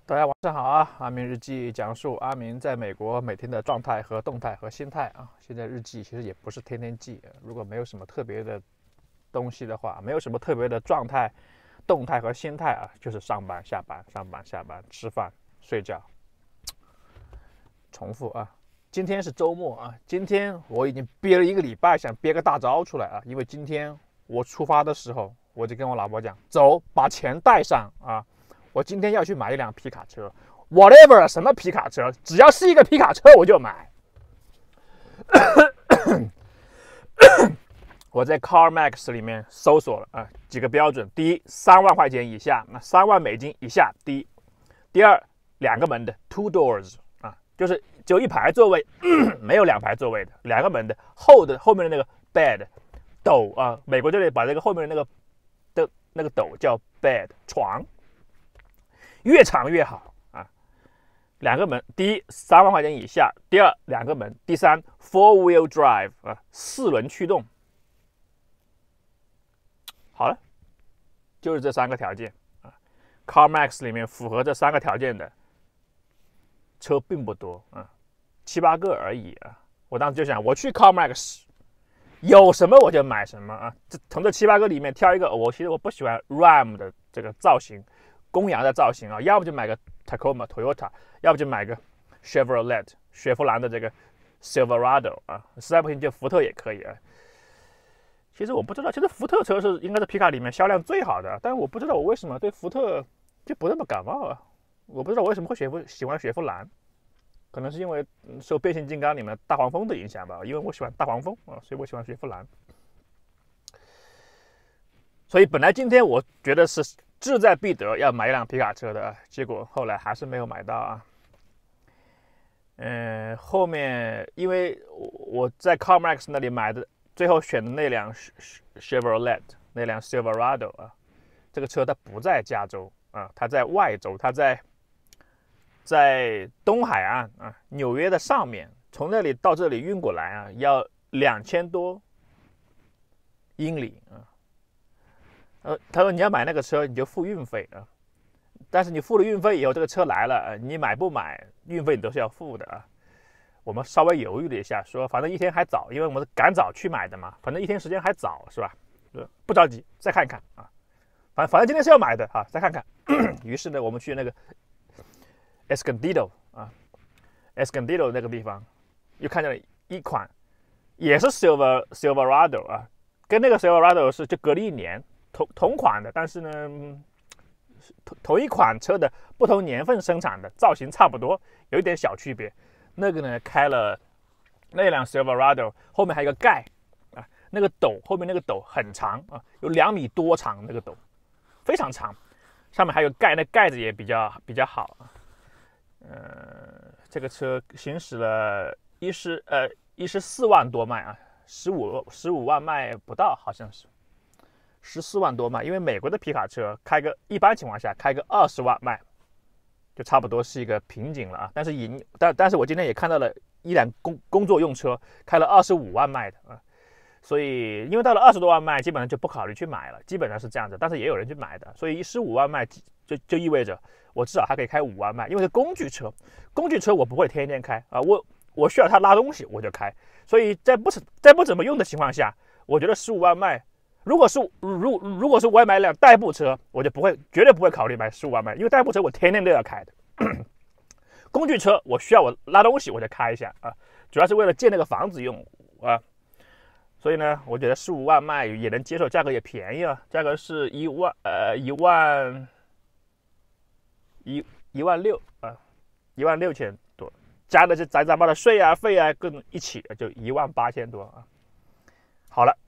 大家晚上好啊！阿明日记讲述阿明在美国每天的状态和动态和心态啊。现在日记其实也不是天天记，如果没有什么特别的东西的话，没有什么特别的状态、动态和心态啊，就是上班、下班、上班、下班、吃饭、睡觉，重复啊。今天是周末啊，今天我已经憋了一个礼拜，想憋个大招出来啊，因为今天我出发的时候，我就跟我老婆讲，走，把钱带上啊。我今天要去买一辆皮卡车 ，whatever 什么皮卡车，只要是一个皮卡车我就买。我在 CarMax 里面搜索了啊几个标准：第一，3万块钱以下，那3万美金以下；第一，第二，2个门的 two doors 啊，就是只有1排座位，没有2排座位的，2个门的后面的那个 bed 斗啊，美国这里把这个后面的那个斗叫 bed 床。越长越好啊！2个门，第一3万块钱以下，第二2个门，第三 four wheel drive 啊，4轮驱动。好了，就是这3个条件啊。CarMax 里面符合这3个条件的车并不多啊，7、8个而已啊。我当时就想，我去 CarMax 有什么我就买什么啊。从这7、8个里面挑一个，其实我不喜欢 Ram 的这个造型。公羊的造型啊，要不就买个 Tacoma Toyota， 要不就买个 Chevrolet 雪佛兰的这个 Silverado 啊，实在不行就福特也可以啊。其实我不知道，其实福特车应该是皮卡里面销量最好的，但是我不知道我为什么对福特就不那么感冒啊。我不知道我为什么会喜欢雪佛兰，可能是因为受变形金刚里面大黄蜂的影响吧，因为我喜欢大黄蜂啊，所以我喜欢雪佛兰。所以本来今天我觉得是志在必得要买一辆皮卡车的，结果后来还是没有买到啊。后面因为我在 CarMax 那里买的，最后选的那辆 Chevrolet 那辆 Silverado 啊，这个车它不在加州啊，它在外州，它在东海岸啊，纽约的上面，从那里到这里运过来啊，要2000多英里啊。他说你要买那个车你就付运费啊，但是你付了运费以后，这个车来了，你买不买运费你都是要付的啊。我们稍微犹豫了一下，说反正一天还早，因为我们是赶早去买的嘛，反正一天时间还早是吧？不着急，再看看啊。反正今天是要买的啊，再看看。于是呢，我们去那个 Escondido 啊 ，Escondido 那个地方又看见了一款也是 Silverado 啊，跟那个 Silverado 就隔了1年。同款的，但是呢，同一款车的不同年份生产的造型差不多，有一点小区别。那个呢，开了那辆 Silverado 后面还有一个盖啊，那个斗后面那个斗很长啊，有2米多长，那个斗非常长，上面还有盖，那盖子也比较好啊。这个车行驶了14万多迈啊，15万迈不到，好像是。14万多迈，因为美国的皮卡车一般情况下开个20万迈，就差不多是一个瓶颈了啊。但是我今天也看到了一辆工作用车开了25万迈的啊，所以因为到了20多万迈，基本上就不考虑去买了，基本上是这样子。但是也有人去买的，所以15万迈就意味着我至少还可以开5万迈，因为是工具车我不会天天开啊，我需要它拉东西我就开，所以在不怎么用的情况下，我觉得15万迈。如果是我要买一辆代步车，我就绝对不会考虑买15万迈，因为代步车我天天都要开的。工具车我需要我拉东西我就开一下啊，主要是为了建那个房子用啊。所以呢，我觉得15万迈也能接受，价格也便宜啊，价格是1万6啊，16000多，加的是杂七杂八的税啊费啊各种一起就18000多啊。好了。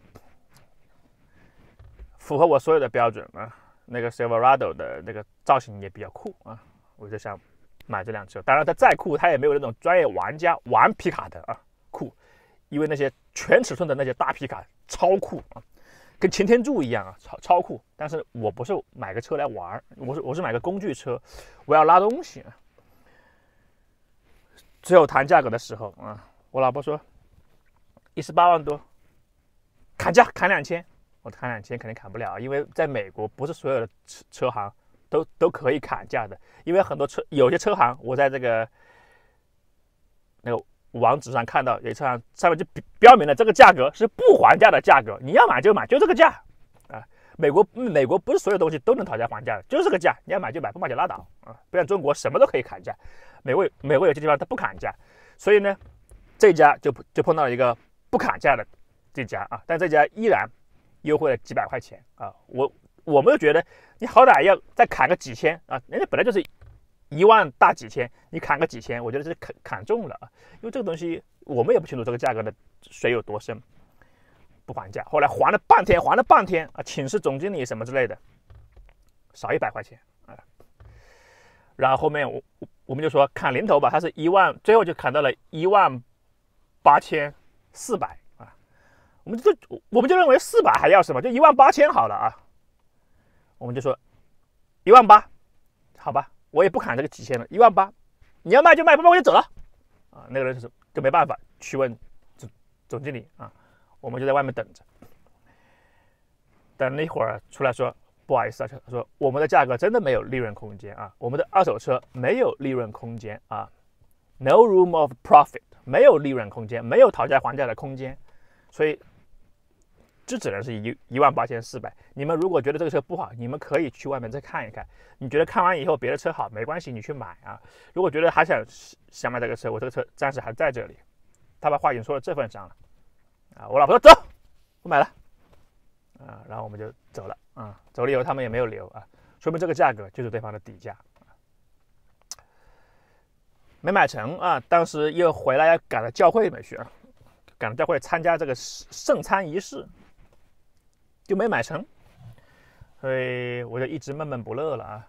符合我所有的标准啊，那个 Silverado 的那个造型也比较酷啊，我就想买这辆车。当然，它再酷，它也没有那种专业玩家玩皮卡的啊酷，因为那些全尺寸的那些大皮卡超酷啊，跟擎天柱一样啊，超酷。但是我不是买个车来玩，我是买个工具车，我要拉东西啊。最后谈价格的时候啊，我老婆说18万多，砍价砍2000。我砍2000肯定砍不了，因为在美国不是所有的车行都可以砍价的，因为很多有些车行，我在这个那个网址上看到，有些车行上面就标明了这个价格是不还价的价格，你要买就买，就这个价啊。美国不是所有东西都能讨价还价的，就是这个价，你要买就买，不买就拉倒啊。不像中国什么都可以砍价，美国有些地方它不砍价，所以呢，这家就碰到了一个不砍价的这家啊，但这家依然优惠了几百块钱啊。我们就觉得你好歹要再砍个几千啊，人家本来就是1万大几千，你砍个几千，我觉得是砍中了啊。因为这个东西我们也不清楚这个价格的水有多深。不还价，后来还了半天啊，请示总经理什么之类的，少100块钱啊。然后后面我们就说砍零头吧，他是1万，最后就砍到了18400啊。我们就认为400还要什么，就18000好了啊。我们就说18000，好吧，我也不砍这个几千了，18000，你要卖就卖，不卖我就走了啊。那个人就没办法去问总经理啊。我们就在外面等着，等了一会儿出来说不好意思啊，他说我们的价格真的没有利润空间啊，我们的二手车没有利润空间啊 ，no room of profit， 没有利润空间，没有讨价还价的空间，所以这只能是18400。你们如果觉得这个车不好，你们可以去外面再看一看。你觉得看完以后别的车好没关系，你去买啊。如果觉得还想买这个车，我这个车暂时还在这里。他把话已经说到这份上了。啊，我老婆说走，不买了，啊，然后我们就走了，啊，走了以后他们也没有留啊，说明这个价格就是对方的底价，没买成啊，当时又回来要赶到教会里面去啊，赶到教会参加这个圣餐仪式，就没买成，所以我就一直闷闷不乐了啊，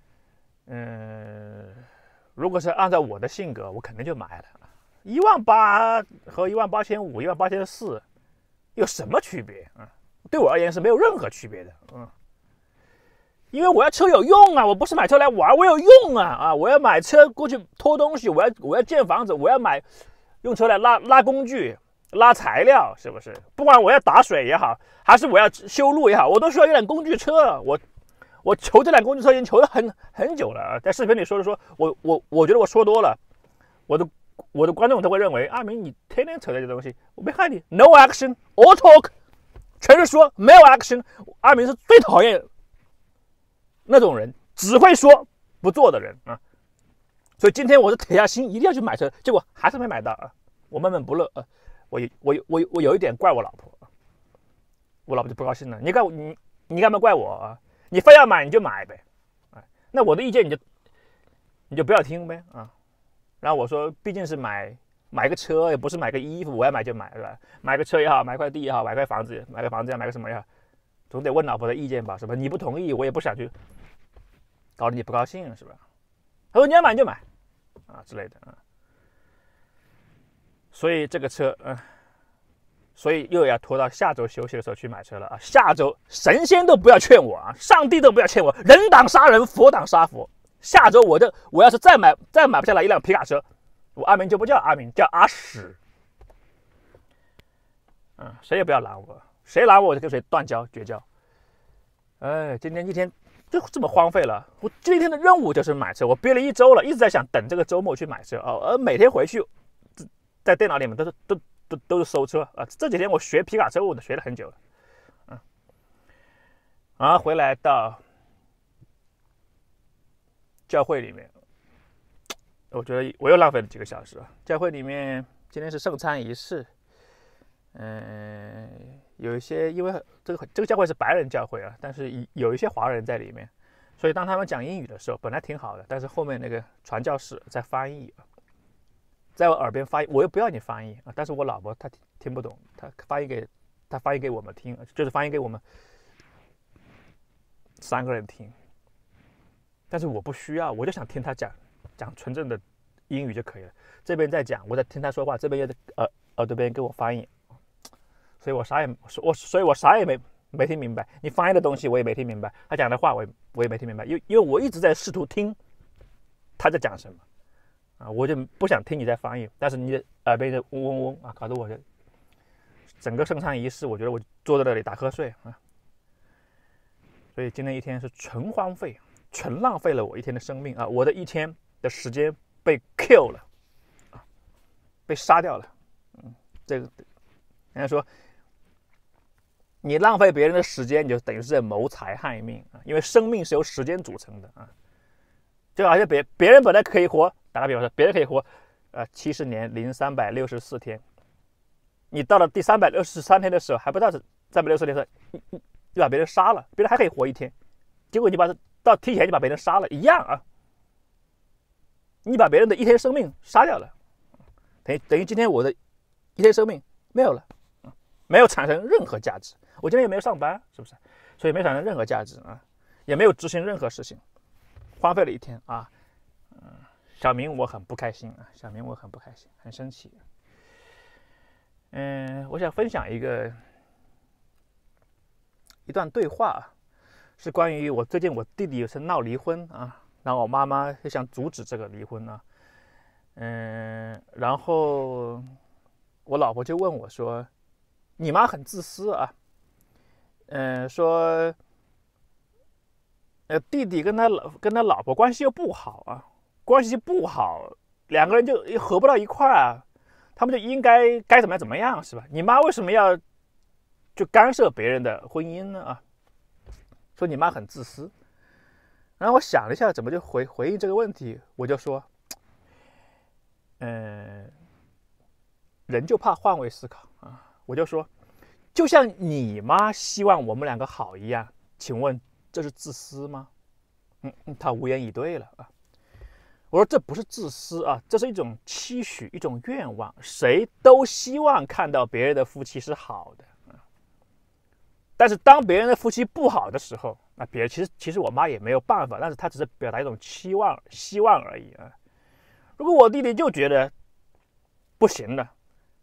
如果是按照我的性格，我肯定就买了。18000和18500、18400有什么区别啊？对我而言是没有任何区别的，因为我要车有用啊，我不是买车来玩，我有用啊，我要买车过去拖东西，我要建房子，我要用车来拉工具、拉材料，是不是？不管我要打水也好，还是我要修路也好，我都需要一辆工具车。我求这辆工具车已经求了很久了，在视频里说我觉得我说多了，我的观众都会认为阿明你天天扯这些东西，我没害你 ，no action all talk， 全是说没有 action。阿明是最讨厌那种人，只会说不做的人啊。所以今天我是铁下心一定要去买车，结果还是没买到啊，我闷闷不乐啊。我有一点怪我老婆，我老婆就不高兴了。你干嘛怪我啊？你非要买你就买呗，那我的意见你就不要听呗啊。然后我说，毕竟是买个车，也不是买个衣服，我要买就买，是吧？买个车也好，买块地也好，买个房子也好，买个什么也好，总得问老婆的意见吧，是吧？你不同意，我也不想去搞得你不高兴，是吧？他说你要买就买，啊之类的啊。所以这个车，所以又要拖到下周休息的时候去买车了啊！下周神仙都不要劝我啊，上帝都不要劝我，人挡杀人，佛挡杀佛。下周我要是再买不下来一辆皮卡车，我阿明就不叫阿明，叫阿屎。谁也不要拦我，谁拦我就跟谁断交绝交。今天一天就这么荒废了。我今天的任务就是买车，我憋了1周了，一直在想等这个周末去买车啊，而每天回去在电脑里面都是搜车啊。这几天我学皮卡车，我都学了很久了，回来到教会里面，我觉得我又浪费了几个小时。教会里面今天是圣餐仪式，有一些因为这个教会是白人教会啊，但是有一些华人在里面，所以当他们讲英语的时候，本来挺好的，但是后面那个传教士在翻译，在我耳边翻译，我又不要你翻译啊，但是我老婆她听不懂，她翻译给我们听，就是翻译给我们3个人听。但是我不需要，我就想听他讲纯正的英语就可以了。这边在讲，我在听他说话，这边又在耳朵边给我翻译，所以我啥也没听明白。你翻译的东西我也没听明白，他讲的话我也没听明白，因为我一直在试图听他在讲什么啊，我就不想听你在翻译，但是你的耳边就嗡嗡嗡啊，搞得我整个圣餐仪式，我觉得我坐在那里打瞌睡啊。所以今天一天是纯荒废， 纯浪费了我一天的生命啊！我的一天的时间被 kill 了，被杀掉了。这个人家说，你浪费别人的时间，你就等于是在谋财害命啊！因为生命是由时间组成的啊。就好像别人本来可以活，打个比方说，别人可以活70年零364天，你到了第363天的时候，还不到364天的时候，你把别人杀了，别人还可以活一天，结果你到提前就把别人杀了，一样啊！你把别人的一天生命杀掉了，等于今天我的一天生命没有了，没有产生任何价值。我今天也没有上班，是不是？所以没产生任何价值啊，也没有执行任何事情，荒废了一天啊。小明我很不开心啊，小明我很不开心，很生气。我想分享一段对话，是关于最近我弟弟是闹离婚啊，然后我妈妈就想阻止这个离婚啊。然后我老婆就问我说：“你妈很自私啊。”说弟弟跟他老婆关系又不好啊，关系不好，两个人就合不到一块啊，他们就应该怎么样是吧？你妈为什么要就干涉别人的婚姻呢啊？说你妈很自私。然后我想了一下，怎么就回应这个问题，我就说，人就怕换位思考啊，我就说，就像你妈希望我们两个好一样，请问这是自私吗？他无言以对了啊。我说这不是自私啊，这是一种期许，一种愿望，谁都希望看到别人的夫妻是好的。但是当别人的夫妻不好的时候，那别人其实我妈也没有办法，但是她只是表达一种希望而已啊。如果我弟弟就觉得不行了，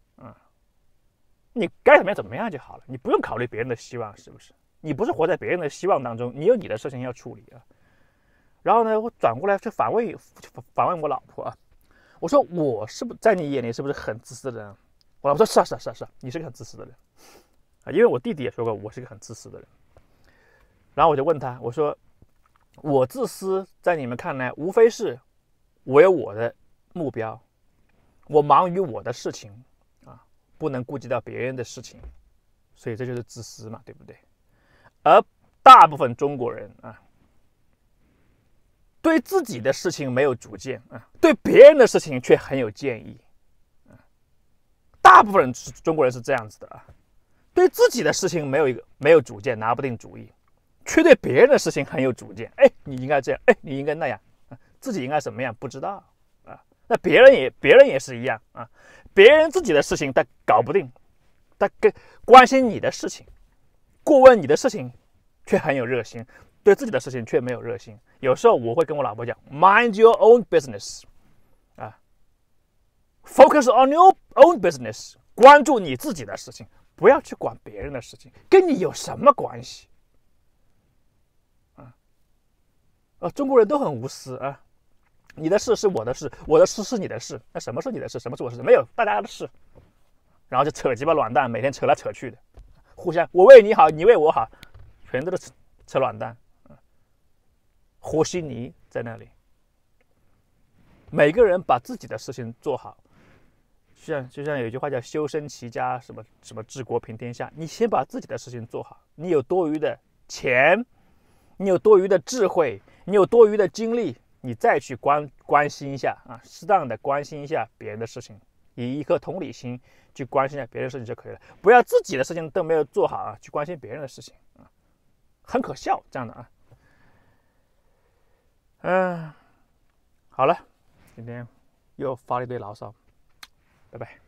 你该怎么样就好了，你不用考虑别人的希望，是不是？你不是活在别人的希望当中，你有你的事情要处理啊。然后呢，我转过来去反问我老婆啊，我说我是不是在你眼里是不是很自私的人？我老婆说是，你是个很自私的人啊，因为我弟弟也说过我是个很自私的人。然后我就问他，我说我自私在你们看来无非是我有我的目标，我忙于我的事情啊，不能顾及到别人的事情，所以这就是自私嘛，对不对？而大部分中国人啊，对自己的事情没有主见啊，对别人的事情却很有建议啊。大部分中国人是这样子的啊，对自己的事情没有主见，拿不定主意，却对别人的事情很有主见。哎，你应该这样，哎，你应该那样，自己应该什么样不知道啊。那别人也是一样啊，别人自己的事情他搞不定，他关心你的事情，过问你的事情，却很有热心。对自己的事情却没有热心。有时候我会跟我老婆讲 ，Mind your own business， 啊 ，Focus on your own business， 关注你自己的事情，不要去管别人的事情，跟你有什么关系？中国人都很无私啊，你的事是我的事，我的事是你的事，那什么是你的事，什么是我的事？没有，大家的事，然后就扯鸡巴卵蛋，每天扯来扯去的，互相我为你好，你为我好，全都是扯卵蛋。和稀泥在那里，每个人把自己的事情做好，就像有一句话叫修身齐家，什么治国平天下。你先把自己的事情做好，你有多余的钱，你有多余的智慧，你有多余的精力，你再去关心一下啊，适当的关心一下别人的事情，以一颗同理心去关心一下别人的事情就可以了，不要自己的事情都没有做好啊，去关心别人的事情啊，很可笑这样的啊。好了，今天又发了一堆牢骚，拜拜。